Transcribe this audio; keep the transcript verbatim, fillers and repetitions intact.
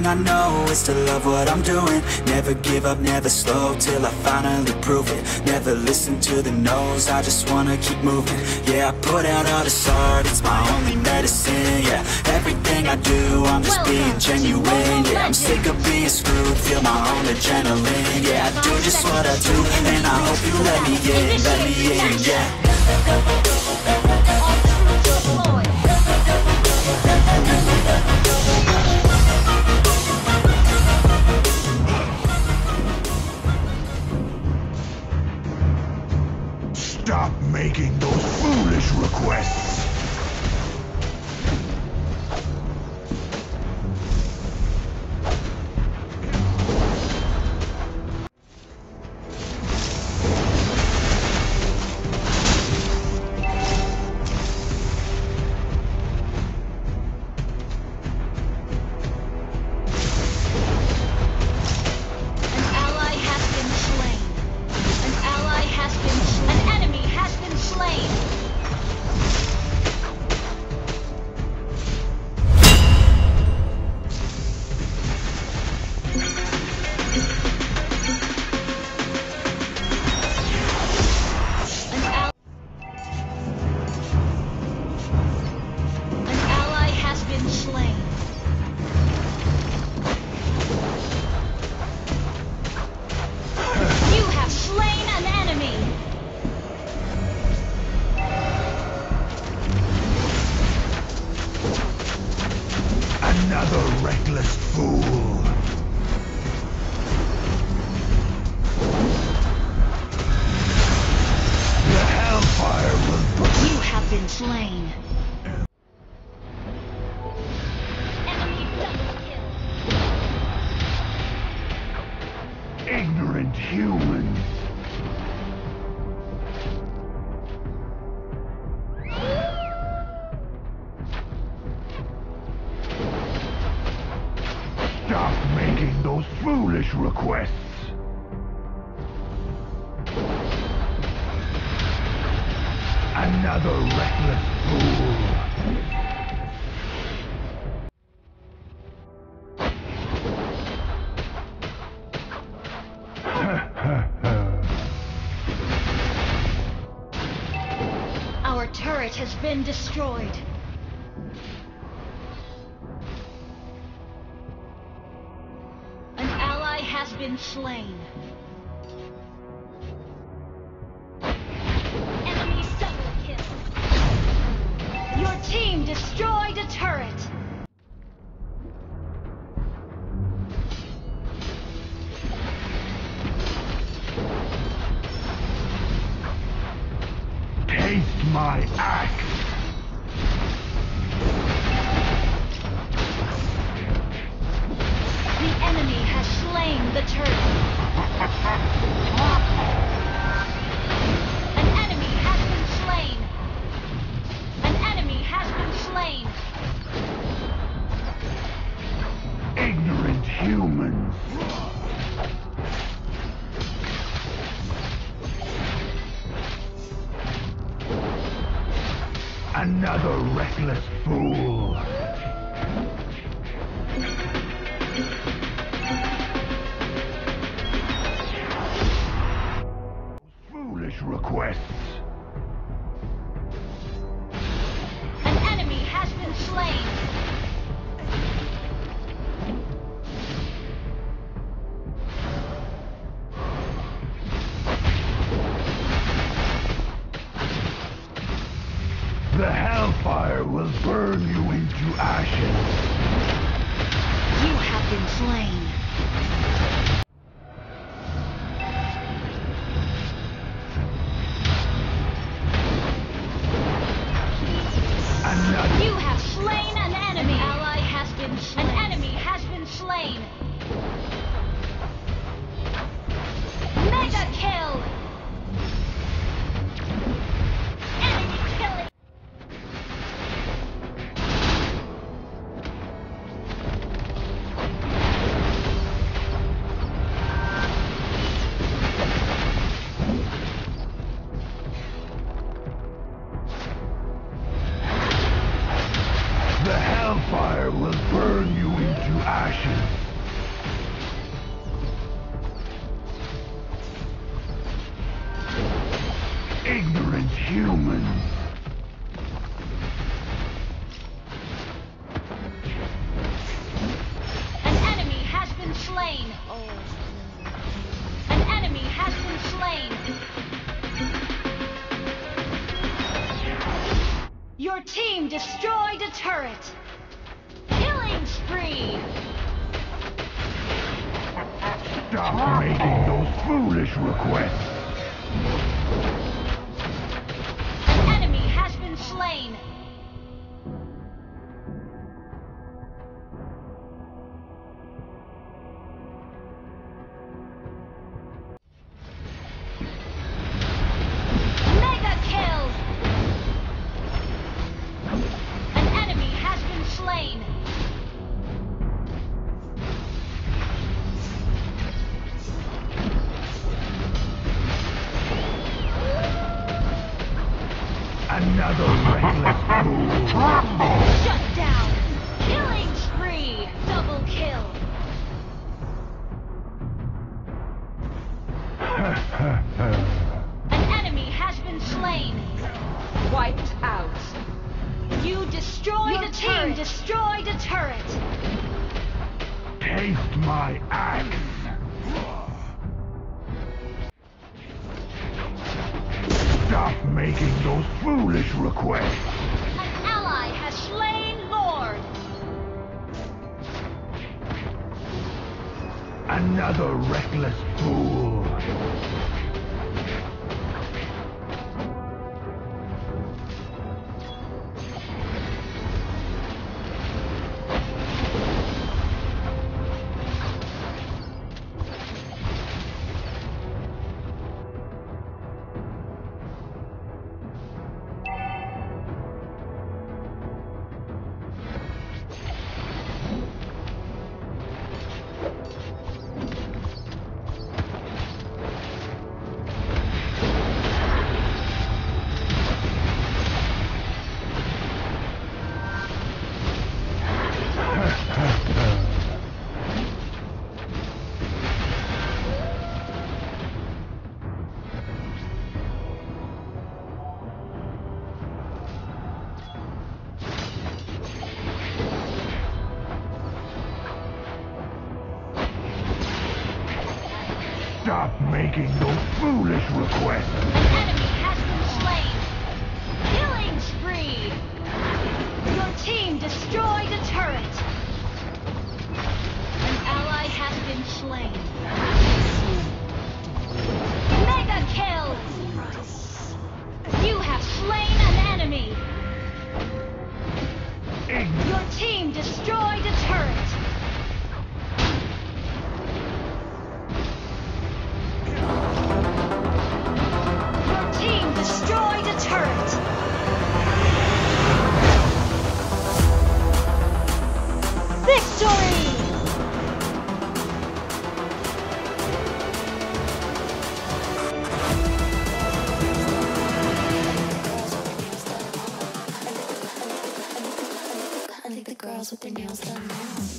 thing I know is to love what I'm doing. Never give up, never slow, till I finally prove it. Never listen to the no's, I just wanna keep moving. Yeah, I put out all this art, it's my only medicine. Yeah, everything I do, I'm just being genuine. Yeah, I'm sick of being screwed, feel my own adrenaline. Yeah, I do just what I do, and I hope you let me in, let me in, yeah. Stop making those foolish requests! Another reckless fool! The hellfire will burn. You have been slain. Enemy double kill. Ignorant humans! Stop making those foolish requests! Another reckless fool! Our turret has been destroyed. Has been slain. Enemy double kill. Your team destroyed a turret. Taste my axe! The enemy has slain the turret. An enemy has been slain. An enemy has been slain. Ignorant humans! Another reckless fool! Foolish requests! An enemy has been slain. The hellfire will burn you into ashes. You have been slain. Another. You have slain an enemy. Ally has been slain. An enemy has been slain. Mega kill. Enemy killing. The hellfire will burn you into ashes. Ignorant humans. An enemy has been slain. An enemy has been slain. Your team destroyed a turret. Killing spree. Stop making those foolish requests. An enemy has been slain. Mega kill. An enemy has been slain. Another reckless fool. Shut down. Killing spree. Double kill. An enemy has been slain. Wiped out. You destroyed Your a team turret. destroyed a turret. Taste my axe. Stop making those foolish requests. An ally has slain Lord. Another reckless fool. Stop making those foolish requests. Enemy has been slain. Killing spree. Your team destroyed a turret. An ally has been slain. Mega kill. You have slain an enemy. Ignorant. Your team destroyed a turret. Your team destroyed a turret. Victory! I think the girls with their nails done now.